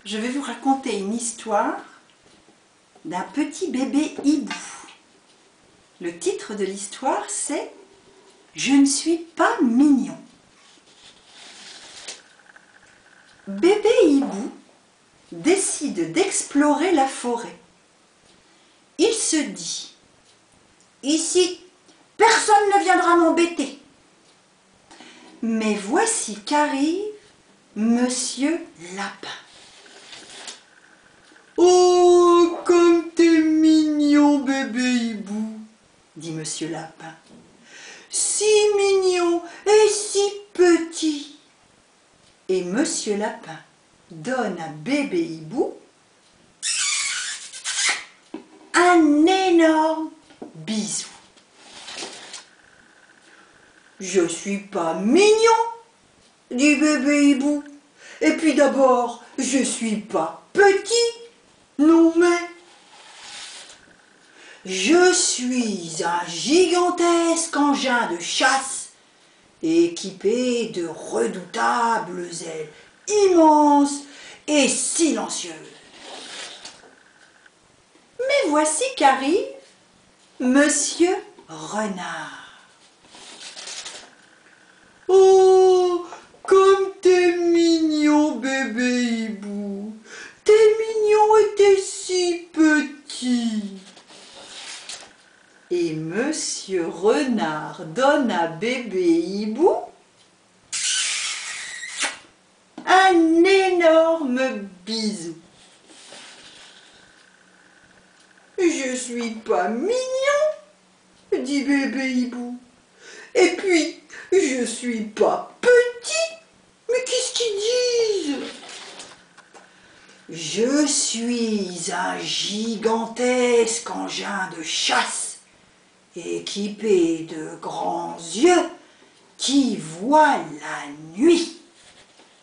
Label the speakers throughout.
Speaker 1: je vais vous raconter une histoire d'un petit bébé hibou. Le titre de l'histoire, c'est « Je ne suis pas mignon ». Bébé hibou décide d'explorer la forêt. Il se dit « Ici, personne ne viendra m'embêter ». Mais voici qu'arrive Monsieur Lapin. « Oh, comme t'es mignon, bébé hibou !» dit Monsieur Lapin. « Si mignon et si petit !» Et Monsieur Lapin donne à bébé hibou un énorme bisou. « Je suis pas mignon !» dit bébé hibou. « Et puis d'abord, je suis pas petit, non mais je suis un gigantesque engin de chasse équipé de redoutables ailes immenses et silencieuses. » Mais voici qu'arrive Monsieur Renard. « Oh, comme t'es mignon, bébé hibou! T'es mignon et t'es si petit !» Et Monsieur Renard donne à bébé hibou un énorme bisou. « Je suis pas mignon !» dit bébé hibou. « Et puis, je suis pas petit. Mais qu'est-ce qu'ils disent ? Je suis un gigantesque engin de chasse équipé de grands yeux qui voient la nuit. » Ah !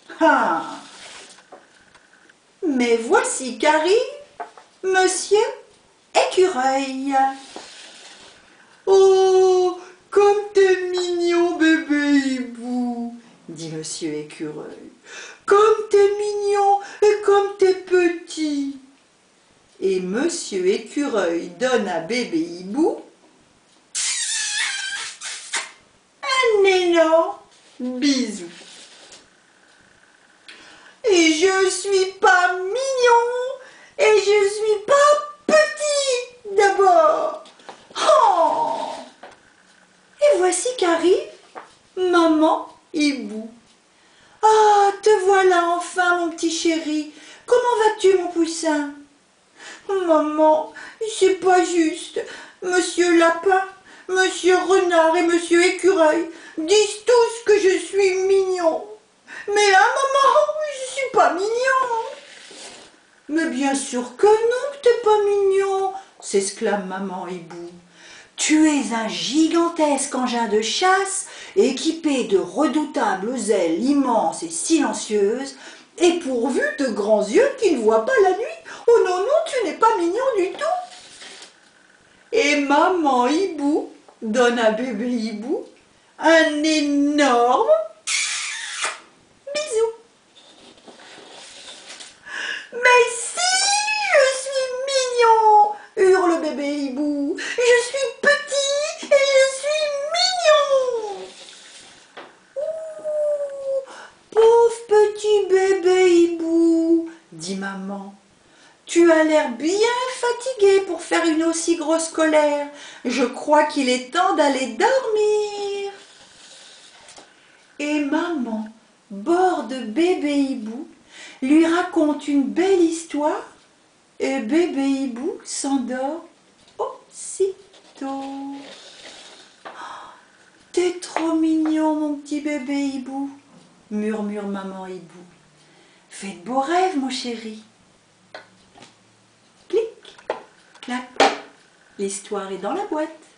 Speaker 1: Mais voici qu'arrive Monsieur Écureuil. « Oh, comme t'es mignon, bébé hibou !» dit Monsieur Écureuil. « Comme t'es mignon et comme t'es petit !» Et Monsieur Écureuil donne à bébé hibou un énorme bisou. « Et je suis pas mignon et je suis pas petit d'abord. Oh !» Et voici qu'arrive Maman Hibou. « Ah, te voilà enfin, mon petit chéri. Comment vas-tu, mon poussin ?»« Maman, c'est pas juste. Monsieur Lapin, Monsieur Renard et Monsieur Écureuil disent tous que je suis mignon. Mais maman, je suis pas mignon. »« Mais bien sûr que non, que t'es pas mignon, » s'exclame Maman Hibou. « Tu es un gigantesque engin de chasse équipé de redoutables ailes immenses et silencieuses et pourvu de grands yeux qui ne voient pas la nuit. Oh non, non, tu n'es pas mignon du tout. » Et Maman Hibou donne à bébé hibou un énorme bisou. « Mais si, je suis mignon !» hurle bébé hibou. « Je suis petit et je suis mignon !»« Ouh, pauvre petit bébé hibou !» dit maman. « Tu as l'air bien fatigué pour faire une aussi grosse colère. Je crois qu'il est temps d'aller dormir. » Et maman borde bébé hibou, lui raconte une belle histoire et bébé hibou s'endort aussitôt. « T'es trop mignon, mon petit bébé hibou, » murmure Maman Hibou. « Fais de beaux rêves, mon chéri. » Clic, clac, l'histoire est dans la boîte.